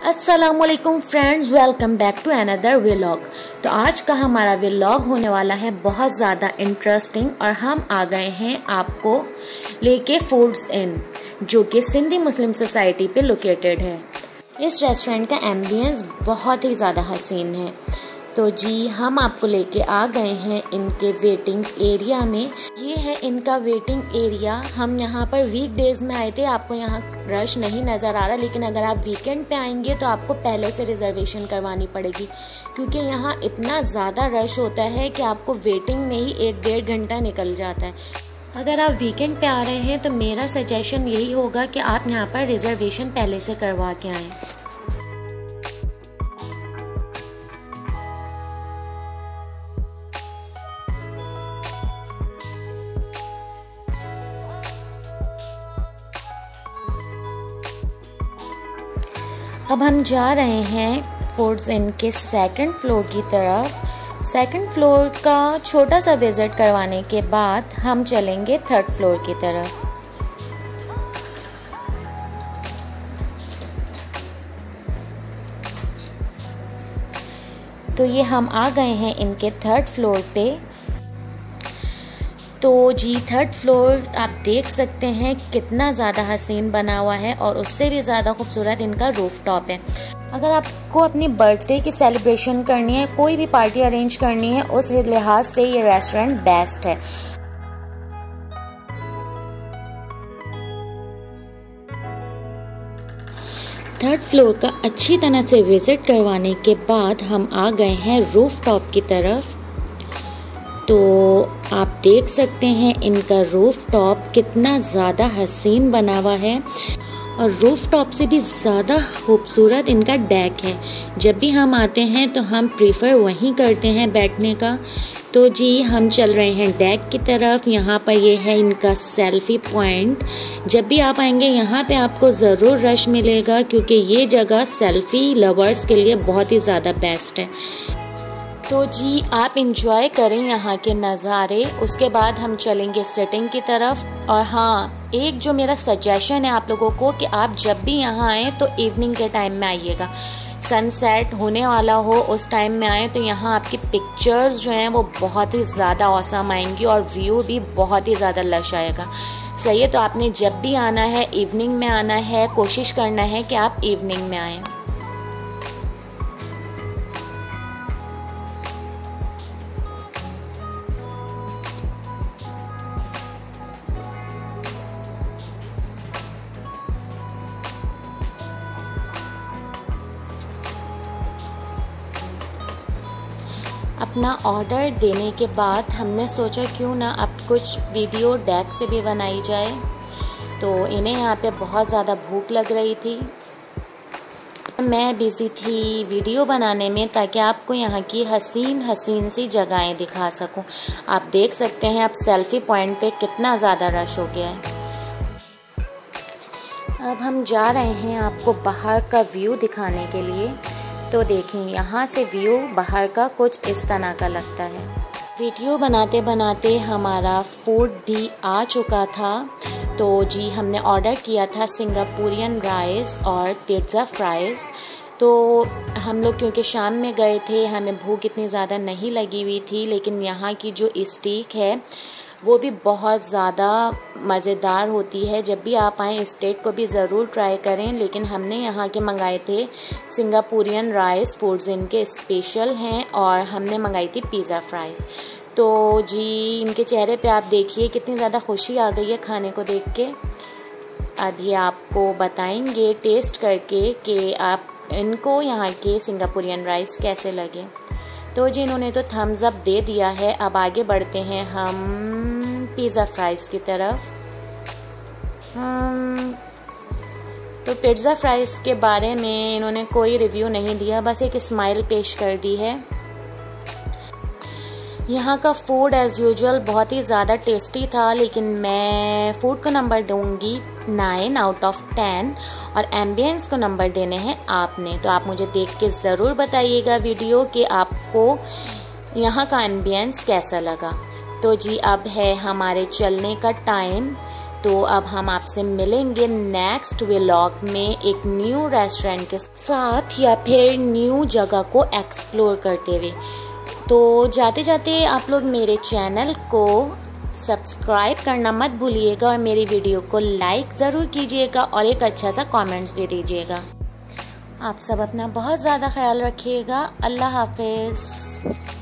अस्सलामुअलैकुम friends, welcome back to another vlog. तो आज का हमारा व्लॉग होने वाला है बहुत ज़्यादा इंटरेस्टिंग और हम आ गए हैं आपको लेके फूड्स इन, जो कि सिंधी मुस्लिम सोसाइटी पे लोकेटेड है। इस रेस्टोरेंट का एम्बियंस बहुत ही ज़्यादा हसीन है। तो जी हम आपको लेके आ गए हैं इनके वेटिंग एरिया में। ये है इनका वेटिंग एरिया। हम यहाँ पर वीकडेज में आए थे, आपको यहाँ रश नहीं नज़र आ रहा, लेकिन अगर आप वीकेंड पे आएंगे तो आपको पहले से रिजर्वेशन करवानी पड़ेगी, क्योंकि यहाँ इतना ज़्यादा रश होता है कि आपको वेटिंग में ही 1-1.5 घंटा निकल जाता है। अगर आप वीकेंड पे आ रहे हैं तो मेरा सजेशन यही होगा कि आप यहाँ पर रिजर्वेशन पहले से करवा के आएँ। अब हम जा रहे हैं फूड्स इन के सेकंड फ्लोर की तरफ। सेकंड फ्लोर का छोटा सा विज़िट करवाने के बाद हम चलेंगे थर्ड फ्लोर की तरफ। तो ये हम आ गए हैं इनके थर्ड फ्लोर पे। तो जी थर्ड फ्लोर आप देख सकते हैं कितना ज़्यादा हसीन बना हुआ है, और उससे भी ज़्यादा खूबसूरत इनका रूफ टॉप है। अगर आपको अपनी बर्थडे की सेलिब्रेशन करनी है, कोई भी पार्टी अरेंज करनी है, उस लिहाज से ये रेस्टोरेंट बेस्ट है। थर्ड फ्लोर का अच्छी तरह से विज़िट करवाने के बाद हम आ गए हैं रूफ टॉप की तरफ। तो आप देख सकते हैं इनका रूफ टॉप कितना ज़्यादा हसीन बना हुआ है, और रूफ टॉप से भी ज़्यादा खूबसूरत इनका डेक है। जब भी हम आते हैं तो हम प्रीफर वहीं करते हैं बैठने का। तो जी हम चल रहे हैं डेक की तरफ। यहाँ पर ये है इनका सेल्फ़ी पॉइंट। जब भी आप आएंगे यहाँ पे आपको ज़रूर रश मिलेगा, क्योंकि ये जगह सेल्फ़ी लवर्स के लिए बहुत ही ज़्यादा बेस्ट है। तो जी आप इंजॉय करें यहाँ के नज़ारे। उसके बाद हम चलेंगे सिटिंग की तरफ। और हाँ, एक जो मेरा सजेशन है आप लोगों को कि आप जब भी यहाँ आएँ तो इवनिंग के टाइम में आइएगा। सनसेट होने वाला हो उस टाइम में आएँ तो यहाँ आपकी पिक्चर्स जो हैं वो बहुत ही ज़्यादा औसम आएंगी, और व्यू भी बहुत ही ज़्यादा लश आएगा। सही है, तो आपने जब भी आना है इवनिंग में आना है, कोशिश करना है कि आप इवनिंग में आएँ। अपना ऑर्डर देने के बाद हमने सोचा क्यों ना अब कुछ वीडियो डेक से भी बनाई जाए। तो इन्हें यहाँ पे बहुत ज़्यादा भूख लग रही थी, मैं बिज़ी थी वीडियो बनाने में, ताकि आपको यहाँ की हसीन हसीन सी जगहें दिखा सकूँ। आप देख सकते हैं अब सेल्फ़ी पॉइंट पे कितना ज़्यादा रश हो गया है। अब हम जा रहे हैं आपको बाहर का व्यू दिखाने के लिए। तो देखें यहाँ से व्यू बाहर का कुछ इस तरह का लगता है। वीडियो बनाते बनाते हमारा फूड भी आ चुका था। तो जी हमने ऑर्डर किया था सिंगापुरियन राइस और पिज़्ज़ा फ्राइज़। तो हम लोग क्योंकि शाम में गए थे, हमें भूख इतनी ज़्यादा नहीं लगी हुई थी, लेकिन यहाँ की जो स्टेक है वो भी बहुत ज़्यादा मज़ेदार होती है। जब भी आप आएँ स्टेक को भी ज़रूर ट्राई करें। लेकिन हमने यहाँ के मंगाए थे सिंगापुरियन राइस, फूड्स इनके स्पेशल हैं, और हमने मंगाई थी पिज़्ज़ा फ्राइज़। तो जी इनके चेहरे पे आप देखिए कितनी ज़्यादा खुशी आ गई है खाने को देख के। अब ये आपको बताएंगे टेस्ट करके कि आप इनको यहाँ के सिंगापुरियन राइस कैसे लगे। तो जी इन्होंने तो थम्स अप दे दिया है। अब आगे बढ़ते हैं हम पिज़्ज़ा फ्राइज़ की तरफ। तो पिज़्ज़ा फ्राइज़ के बारे में इन्होंने कोई रिव्यू नहीं दिया, बस एक स्माइल पेश कर दी है। यहाँ का फूड एज़ यूजुअल बहुत ही ज़्यादा टेस्टी था, लेकिन मैं फूड को नंबर दूँगी 9 आउट ऑफ 10, और एम्बियंस को नंबर देने हैं आपने। तो आप मुझे देख के ज़रूर बताइएगा वीडियो कि आपको यहाँ का एम्बियंस कैसा लगा। तो जी अब है हमारे चलने का टाइम। तो अब हम आपसे मिलेंगे नेक्स्ट व्लॉग में एक न्यू रेस्टोरेंट के साथ या फिर न्यू जगह को एक्सप्लोर करते हुए। तो जाते जाते आप लोग मेरे चैनल को सब्सक्राइब करना मत भूलिएगा और मेरी वीडियो को लाइक ज़रूर कीजिएगा और एक अच्छा सा कमेंट्स भी दीजिएगा। आप सब अपना बहुत ज़्यादा ख्याल रखिएगा। अल्लाह हाफिज़।